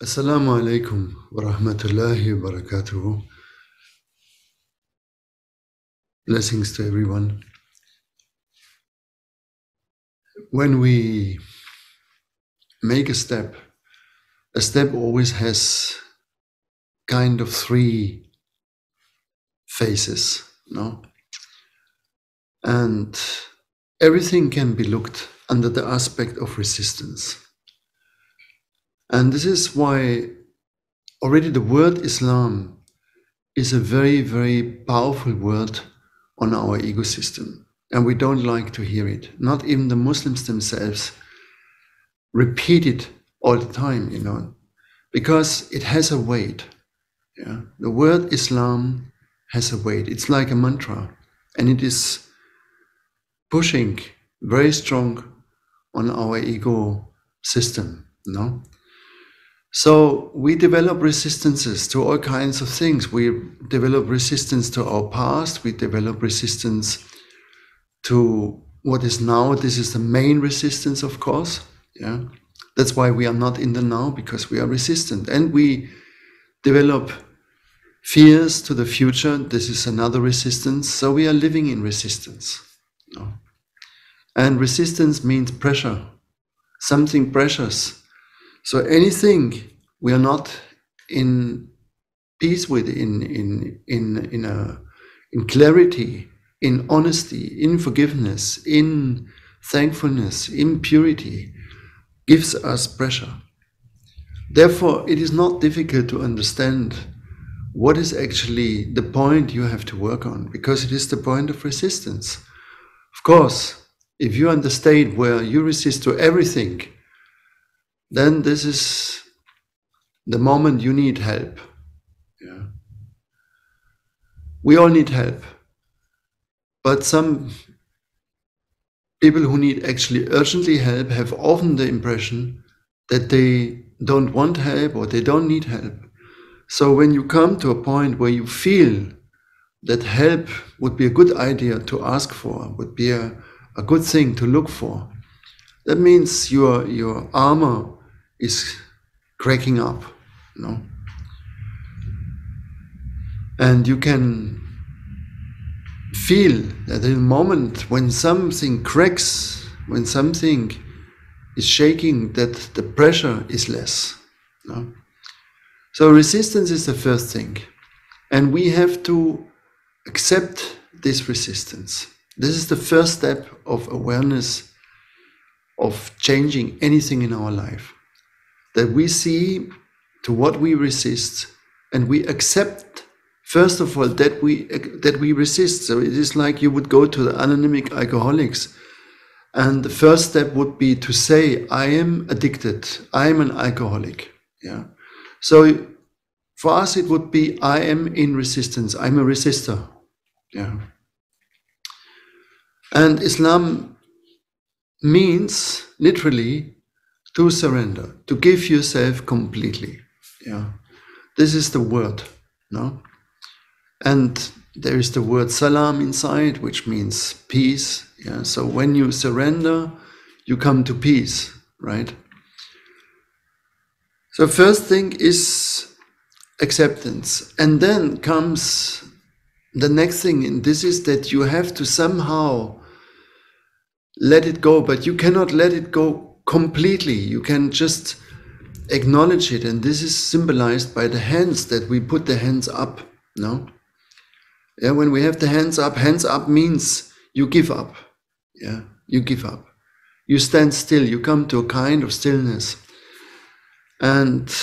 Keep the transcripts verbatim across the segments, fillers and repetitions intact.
Assalamu alaikum wa rahmatullahi wa barakatuhu. Blessings to everyone. When we make a step, a step always has kind of three phases, no? And everything can be looked under the aspect of resistance. And this is why already the word Islam is a very, very powerful word on our ego system. And we don't like to hear it. Not even the Muslims themselves repeat it all the time, you know, because it has a weight. Yeah? The word Islam has a weight. It's like a mantra, and it is pushing very strong on our ego system, you know. So we develop resistances to all kinds of things. We develop resistance to our past. We develop resistance to what is now. This is the main resistance, of course. Yeah, that's why we are not in the now, because we are resistant. And we develop fears to the future. This is another resistance. So we are living in resistance. You know? And resistance means pressure, something precious. So anything we are not in peace with, in in in in a in clarity, in honesty, in forgiveness, in thankfulness, in purity, gives us pressure. Therefore, it is not difficult to understand what is actually the point you have to work on, because it is the point of resistance. Of course, if you are in the state where you resist to everything, then this is the moment you need help. Yeah. We all need help. But some people who need actually urgently help have often the impression that they don't want help or they don't need help. So when you come to a point where you feel that help would be a good idea to ask for, would be a, a good thing to look for, that means your, your armor is cracking up, you know. And you can feel that in a moment when something cracks, when something is shaking, that the pressure is less. You know? So resistance is the first thing. And we have to accept this resistance. This is the first step of awareness of changing anything in our life. That we see to what we resist, and we accept, first of all, that we that we resist. So it is like you would go to the anonymous alcoholics, and the first step would be to say, I am addicted, I am an alcoholic. Yeah. So for us it would be, I am in resistance, I'm a resistor. Yeah. And Islam means literally to surrender, to give yourself completely. Yeah, this is the word, no? And there is the word salam inside, which means peace. Yeah, so when you surrender, you come to peace, right? So first thing is acceptance, and then comes the next thing, and this is that you have to somehow let it go, but you cannot let it go completely. You can just acknowledge it, and this is symbolized by the hands, that we put the hands up, no? Yeah, when we have the hands up, hands up means you give up. Yeah, you give up. You stand still, you come to a kind of stillness. And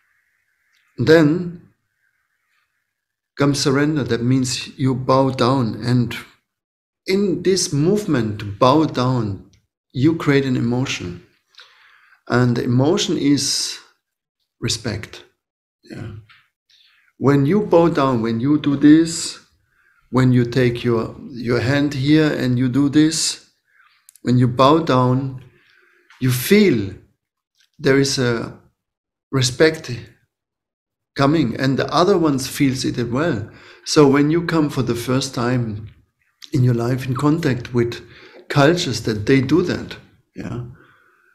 then comes surrender, that means you bow down, and in this movement to bow down, you create an emotion. And the emotion is respect. Yeah. When you bow down, when you do this, when you take your, your hand here and you do this, when you bow down, you feel there is a respect coming, and the other ones feels it as well. So when you come for the first time in your life in contact with cultures that they do that, yeah,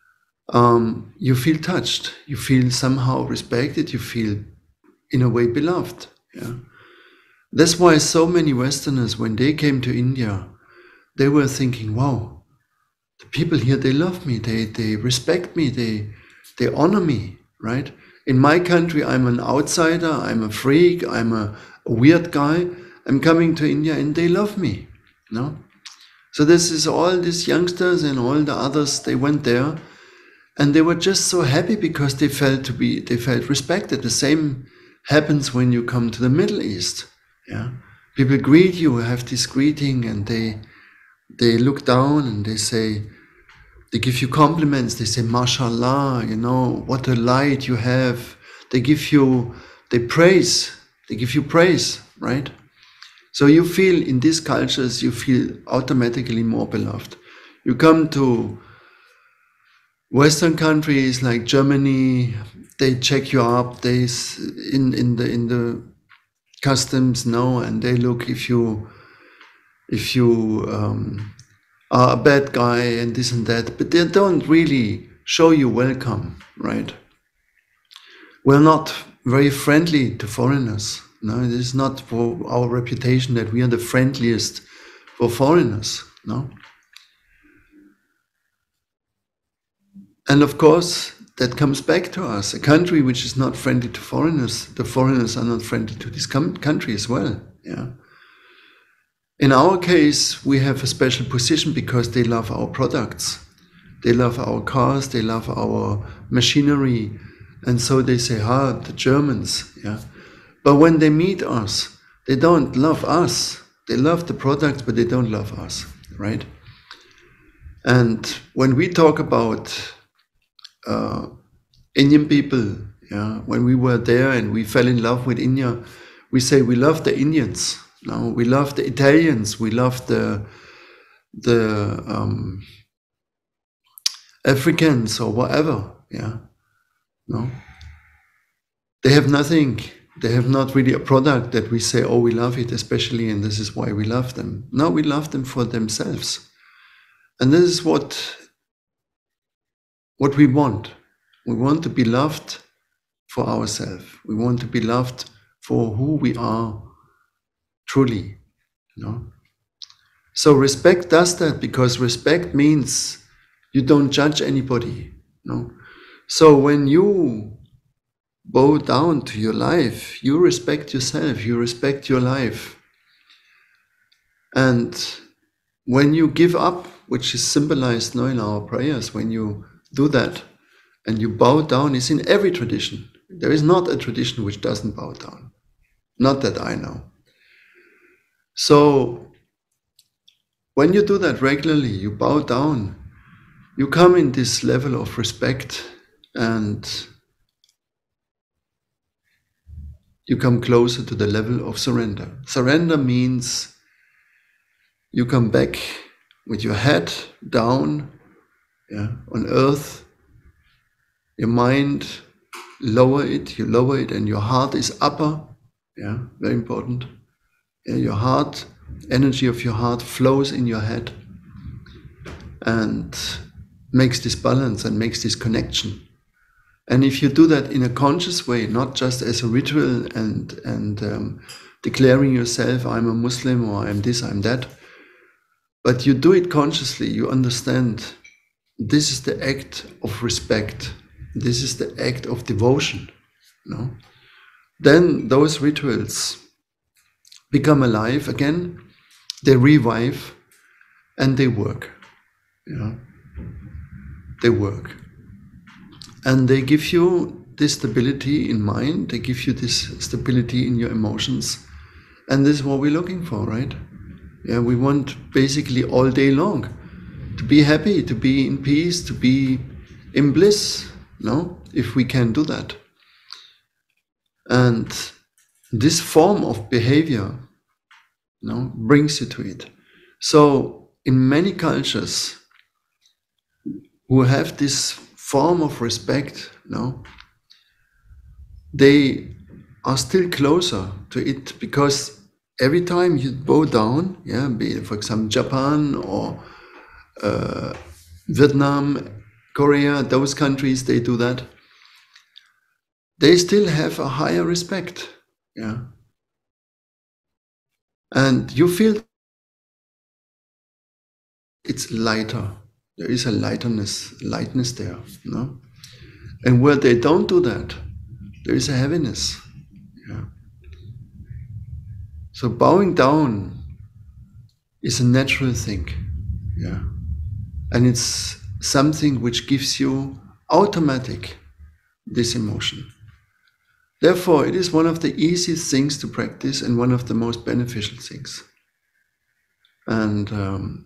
um, you feel touched, you feel somehow respected, you feel in a way beloved. Yeah, that's why so many Westerners, when they came to India, they were thinking, wow, the people here, they love me, they they respect me, they they honor me, right? In my country, I'm an outsider, I'm a freak, I'm a, a weird guy. I'm coming to India and they love me, no? So this is all these youngsters and all the others, they went there and they were just so happy because they felt to be, they felt respected. The same happens when you come to the Middle East, yeah? People greet you, have this greeting, and they, they look down and they say, they give you compliments, they say, mashallah, you know, what a light you have. They give you, they praise, they give you praise, right? So you feel, in these cultures, you feel automatically more beloved. You come to Western countries like Germany, they check you up, they, in, in, the, in the customs, no, and they look if you, if you, um, are a bad guy and this and that, but they don't really show you welcome, right? We're not very friendly to foreigners. No, it is not for our reputation that we are the friendliest for foreigners, no? And of course, that comes back to us. A country which is not friendly to foreigners, the foreigners are not friendly to this country as well, yeah? In our case, we have a special position because they love our products. They love our cars, they love our machinery. And so they say, ah, the Germans, yeah. But when they meet us, they don't love us. They love the products, but they don't love us, right? And when we talk about uh, Indian people, yeah, when we were there and we fell in love with India, we say we love the Indians. No, we love the Italians, we love the the um, Africans or whatever, yeah. No, they have nothing. They have not really a product that we say, oh, we love it, especially, and this is why we love them. No, we love them for themselves, and this is what what we want. We want to be loved for ourselves. We want to be loved for who we are. Truly, you know. So respect does that, because respect means you don't judge anybody, you know. So when you bow down to your life, you respect yourself, you respect your life. And when you give up, which is symbolized now in our prayers, when you do that and you bow down, it's in every tradition. There is not a tradition which doesn't bow down. Not that I know. So when you do that regularly, you bow down, you come in this level of respect and you come closer to the level of surrender. Surrender means you come back with your head down, yeah, on earth, your mind, lower it, you lower it, and your heart is upper, yeah, very important. Yeah, your heart, energy of your heart flows in your head and makes this balance and makes this connection. And if you do that in a conscious way, not just as a ritual and, and um, declaring yourself, I'm a Muslim or I'm this, I'm that, but you do it consciously, you understand this is the act of respect, this is the act of devotion, you know? Then those rituals become alive again, they revive, and they work. You know? They work. And they give you this stability in mind, they give you this stability in your emotions. And this is what we're looking for, right? Yeah, we want basically all day long to be happy, to be in peace, to be in bliss, no? If we can do that. And this form of behavior, no, brings you to it. So in many cultures who have this form of respect, no, they are still closer to it, because every time you bow down, yeah, be it, for example, Japan or uh, Vietnam, Korea, those countries, they do that. They still have a higher respect. Yeah. And you feel it's lighter. There is a lightness, lightness there, no? And where they don't do that, there is a heaviness. Yeah. So bowing down is a natural thing. Yeah. And it's something which gives you automatic this emotion. Therefore, it is one of the easiest things to practice and one of the most beneficial things. And um,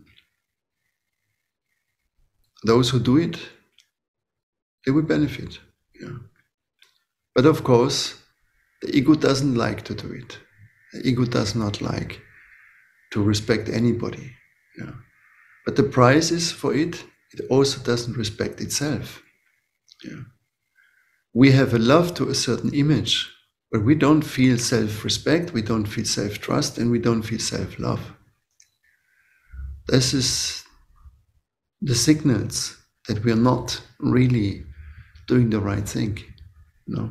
those who do it, they will benefit. Yeah. But of course, the ego doesn't like to do it. The ego does not like to respect anybody. Yeah. But the price is for it, it also doesn't respect itself. Yeah. We have a love to a certain image, but we don't feel self-respect, we don't feel self-trust, and we don't feel self-love. This is the signals that we are not really doing the right thing. No.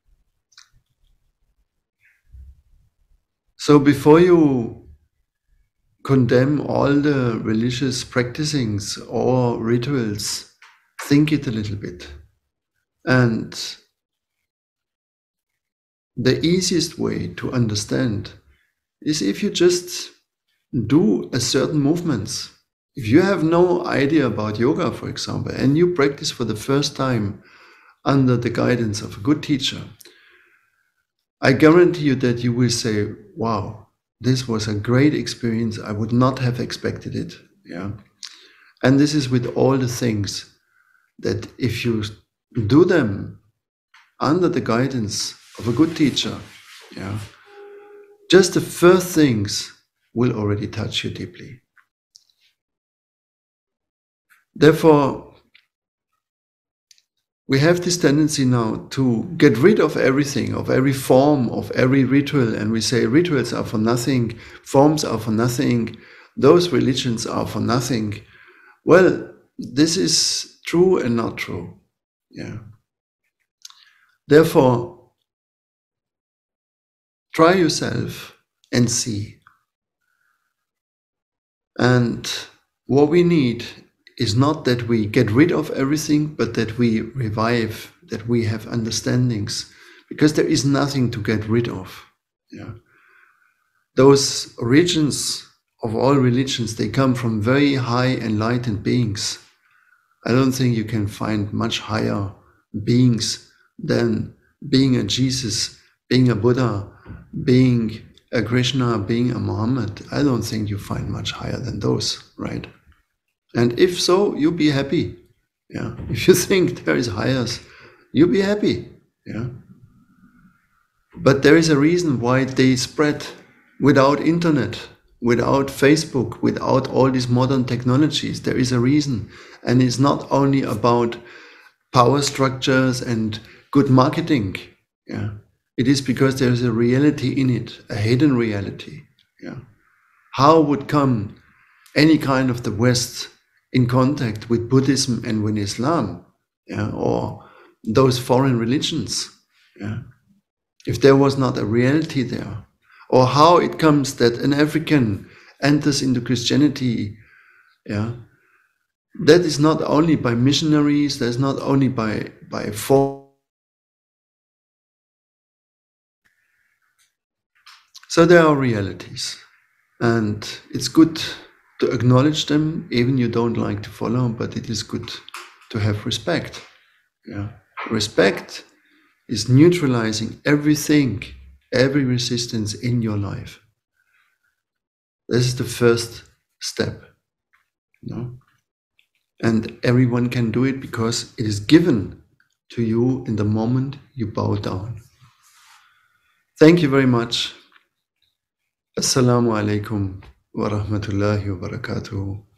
So before you condemn all the religious practicings or rituals, think it a little bit. And the easiest way to understand is if you just do a certain movements. If you have no idea about yoga, for example, and you practice for the first time under the guidance of a good teacher, I guarantee you that you will say, wow, this was a great experience. I would not have expected it. Yeah. And this is with all the things that if you do them under the guidance of a good teacher, yeah, just the first things will already touch you deeply. Therefore, we have this tendency now to get rid of everything, of every form, of every ritual, and we say rituals are for nothing, forms are for nothing, those religions are for nothing. Well, this is true and not true. Yeah. Therefore, try yourself and see. And what we need is not that we get rid of everything, but that we revive, that we have understandings, because there is nothing to get rid of. Yeah. Those origins of all religions, they come from very high enlightened beings. I don't think you can find much higher beings than being a Jesus, being a Buddha, being a Krishna, being a Muhammad. I don't think you find much higher than those, right? And if so, you be happy. Yeah. If you think there is highers, you be happy. Yeah. But there is a reason why they spread without internet, without Facebook, without all these modern technologies. There is a reason. And it's not only about power structures and good marketing. Yeah. It is because there is a reality in it, a hidden reality. Yeah. How would come any kind of the West in contact with Buddhism and with Islam, yeah, or those foreign religions, yeah, if there was not a reality there? Or how it comes that an African enters into Christianity, yeah, that is not only by missionaries, that's not only by, by for. So there are realities, and it's good to acknowledge them, even you don't like to follow, but it is good to have respect. Yeah. Respect is neutralizing everything, every resistance in your life. This is the first step. You know? And everyone can do it because it is given to you in the moment you bow down. Thank you very much. Assalamu alaikum wa rahmatullahi wa barakatuh.